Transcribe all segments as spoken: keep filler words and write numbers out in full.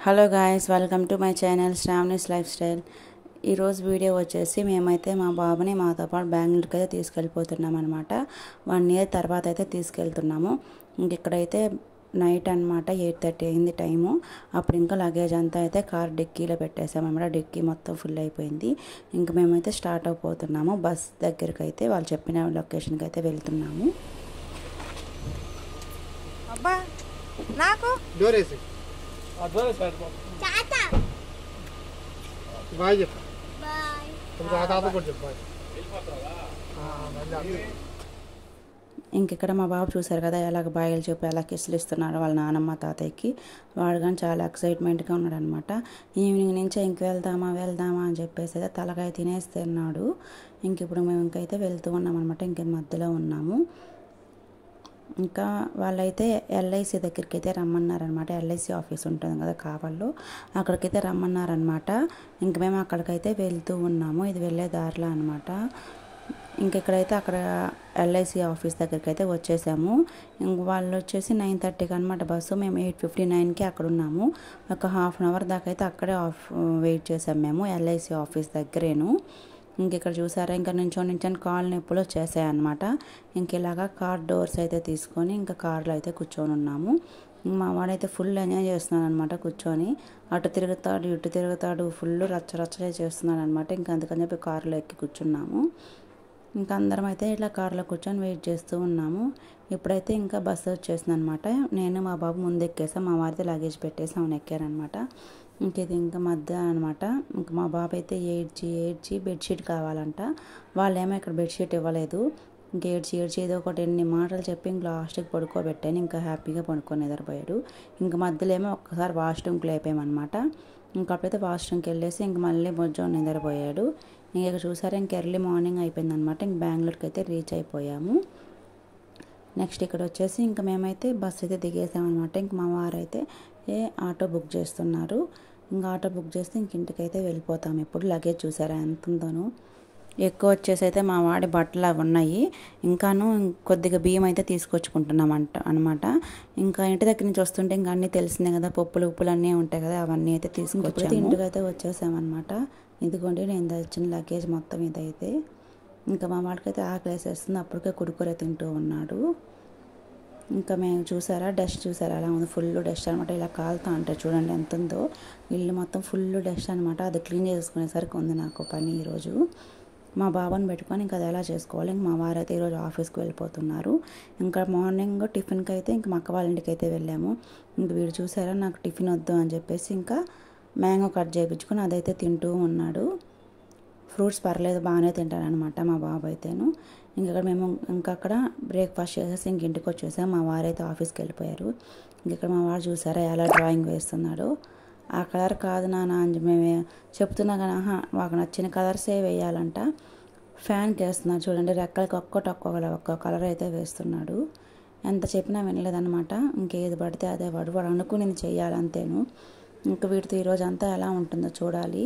Hello guys, welcome to my channel Sravani's lifestyle. ఈరోజు video వచ్చేసి మేమైతే మా బాబుని మాతో పాటు బెంగళూరుకి అయితే తీసుకెళ్ళిపోతున్నాం అనమాట. వన్ ఇయర్ తర్వాత అయితే తీసుకెళ్తున్నాము. ఇంక ఇక్కడైతే నైట్ అనమాట, ఎయిట్ థర్టీ అయింది టైము. అప్పుడు ఇంకా లగేజ్ అంతా అయితే కార్ డిక్కీలో పెట్టేసామన్నమాట. డిక్కీ మొత్తం ఫుల్ అయిపోయింది. ఇంక మేమైతే స్టార్ట్ అయిపోతున్నాము. బస్ దగ్గరికి అయితే వాళ్ళు చెప్పిన లొకేషన్కి అయితే వెళ్తున్నాము. అబ్బా నాకు డోరేసి బాయ్ చెప్పు. ఇంక ఇక్కడ మా బాబు చూసారు కదా, ఎలాగ బాయిలు చెప్పి ఎలా కిస్సులు ఇస్తున్నాడు వాళ్ళ నానమ్మ తాతయ్యకి. వాడు కానీ చాలా ఎక్సైట్మెంట్గా ఉన్నాడు అనమాట. ఈవినింగ్ నుంచి ఇంక వెళ్దామా వెళ్దామా అని చెప్పేసి అయితే తలకాయ తినేస్తున్నాడు. ఇంక ఇప్పుడు మేము ఇంకైతే వెళ్తూ ఉన్నాం అనమాట. ఇంక మధ్యలో ఉన్నాము. ఇంకా వాళ్ళైతే ఎల్ఐసి దగ్గరికి అయితే రమ్మన్నారనమాట. ఎల్ఐసి ఆఫీస్ ఉంటుంది కదా కావాలో, అక్కడికైతే రమ్మన్నారనమాట. ఇంక మేము అక్కడికైతే వెళ్తూ ఉన్నాము. ఇది వెళ్ళే దారిలో అనమాట. ఇంకెక్కడైతే అక్కడ ఎల్ఐసి ఆఫీస్ దగ్గరికి అయితే వచ్చేసాము. ఇంక వాళ్ళు వచ్చేసి నైన్ థర్టీకి అనమాట బస్సు. మేము ఎయిట్ ఫిఫ్టీ నైన్కి అక్కడ ఉన్నాము. ఒక హాఫ్ అన్ అవర్ దాకా అయితే అక్కడే ఆఫ్ వెయిట్ చేసాము మేము ఎల్ఐసి ఆఫీస్ దగ్గరేను. ఇంక ఇక్కడ చూసారా, ఇంకా నుంచో నుంచొని కాళ్ళు నొప్పులు వచ్చేసాయన్నమాట. ఇంక ఇలాగా కార్ డోర్స్ అయితే తీసుకొని ఇంకా కార్లో అయితే కూర్చొని ఉన్నాము. మా వాడైతే ఫుల్ ఎంజాయ్ చేస్తున్నాడు అనమాట కూర్చొని. అటు తిరుగుతాడు ఇటు తిరుగుతాడు, ఫుల్ రచ్చ రచ్చ చేస్తున్నాడు అనమాట. ఇంకా అందుకని చెప్పి కారులో ఎక్కి కూర్చున్నాము. ఇంకా అందరం అయితే ఇట్లా కార్లో కూర్చొని వెయిట్ చేస్తూ ఉన్నాము. ఇప్పుడైతే ఇంకా బస్సు వచ్చేసింది అనమాట. నేను మా బాబు ముందు ఎక్కేసాం, మా వారితో లగేజ్ పెట్టేసి అవును ఎక్కారనమాట. ఇంక ఇది ఇంకా మధ్య అనమాట. ఇంకా మా బాబు అయితే ఏడ్చి ఏడ్చి బెడ్షీట్ కావాలంట. వాళ్ళేమో ఇక్కడ బెడ్షీట్ ఇవ్వలేదు. ఇంక ఏడ్చి ఏడ్చి ఏదో ఒకటి ఎన్ని మాటలు చెప్పి ఇంక లాస్ట్కి పడుకోబెట్టాను. ఇంకా హ్యాపీగా పడుకొని నిద్రపోయాడు. ఇంక మధ్యలో ఏమో ఒక్కసారి వాష్రూమ్కి లేపామన్నమాట. ఇంకప్పుడైతే వాష్రూమ్కి వెళ్ళేసి ఇంక మళ్ళీ బొజ్జో నిద్రపోయాడు. ఇంక చూసారా, ఇంక ఎర్లీ మార్నింగ్ అయిపోయింది అనమాట. ఇంక బెంగళూరుకి అయితే రీచ్ అయిపోయాము. నెక్స్ట్ ఇక్కడ వచ్చేసి ఇంకా మేమైతే బస్సు అయితే దిగేసామన్నమాట. ఇంక మా వారైతే ఏ ఆటో బుక్ చేస్తున్నారు. ఇంకా ఆటో బుక్ చేస్తే ఇంక ఇంటికైతే వెళ్ళిపోతాము. ఇప్పుడు లగేజ్ చూసారా ఎంత ఉందోను. ఎక్కువ వచ్చేసి అయితే మా వాడి బట్టలు అవి ఉన్నాయి. ఇంకాను కొద్దిగా బియ్యం అయితే తీసుకొచ్చుకుంటున్నామంట అనమాట. ఇంకా ఇంటి దగ్గర నుంచి వస్తుంటే ఇంకా అన్నీ తెలిసిందే కదా, పప్పులు ఉప్పులు అన్నీ ఉంటాయి కదా, అవన్నీ అయితే తీసుకొచ్చి ఇంటికి అయితే వచ్చేసామన్నమాట. ఇదిగోండి నేను తెచ్చిన లగేజ్ మొత్తం ఇదైతే. ఇంకా మా వాడికైతే ఆకలి వేసేస్తుంది, అప్పటికే కురుకురే తింటూ ఉన్నాడు. ఇంకా మేము చూసారా, డస్ట్ చూసారా అలా ఉంది, ఫుల్ డస్ట్ అనమాట. ఇలా కాలుతా అంటే చూడండి ఎంత ఉందో. ఇల్లు మొత్తం ఫుల్ డస్ట్ అనమాట. అది క్లీన్ చేసుకునేసరికి ఉంది నాకు పని ఈరోజు. మా బాబాని పెట్టుకొని ఇంకా అది ఎలా చేసుకోవాలి. ఇంక మా వారైతే ఈరోజు ఆఫీస్కి వెళ్ళిపోతున్నారు. ఇంకా మార్నింగ్ టిఫిన్కి అయితే ఇంక మా అక్క వాళ్ళ ఇంటికి అయితే వెళ్ళాము. ఇంక వీడు చూసారా, నాకు టిఫిన్ వద్దు అని చెప్పేసి ఇంకా మ్యాంగో కట్ చేయించుకొని అదైతే తింటూ ఉన్నాడు. ఫ్రూట్స్ పర్లేదు బాగానే తింటారనమాట మా బాబు అయితేను. ఇంకక్కడ మేము ఇంకక్కడ బ్రేక్ఫాస్ట్ చేసేసి ఇంక ఇంటికి వచ్చేసాం. మా వారైతే ఆఫీస్కి వెళ్ళిపోయారు. ఇంక మా వాడు చూసారా ఎలా డ్రాయింగ్ వేస్తున్నాడు. ఆ కలర్ కాదు నాన్న అని మేము చెప్తున్నా కానీ ఆహా మాకు నచ్చిన కలర్సే వేయాలంట. ఫ్యాన్కి వేస్తున్నాడు చూడండి, రెక్కలకి ఒక్కొక్కటి ఒక్కొక్క ఒక్కో కలర్ అయితే వేస్తున్నాడు. ఎంత చెప్పినా వినలేదన్నమాట. ఇంకేది పడితే అదే వాడు వాడు అనుకుని చేయాలంతేను. ఇంక వీటితో ఈరోజు అంతా ఎలా ఉంటుందో చూడాలి.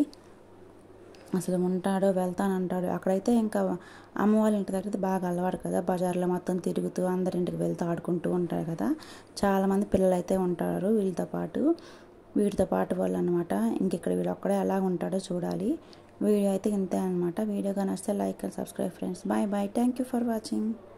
అసలు ఉంటాడో వెళ్తానంటాడు. అక్కడైతే ఇంకా అమ్మ వాళ్ళ ఇంటి దగ్గర బాగా అలవాటు కదా, బజార్లో మొత్తం తిరుగుతూ అందరింటికి వెళ్తూ ఆడుకుంటూ ఉంటారు కదా. చాలామంది పిల్లలు అయితే ఉంటారు వీళ్ళతో పాటు, వీటితో పాటు వాళ్ళు అనమాట. ఇంక ఇక్కడ వీళ్ళు ఒక్కడే ఎలా ఉంటాడో చూడాలి. వీడియో అయితే ఇంతే అనమాట. వీడియో కానీ వస్తే like and subscribe friends. Bye bye, thank you for watching.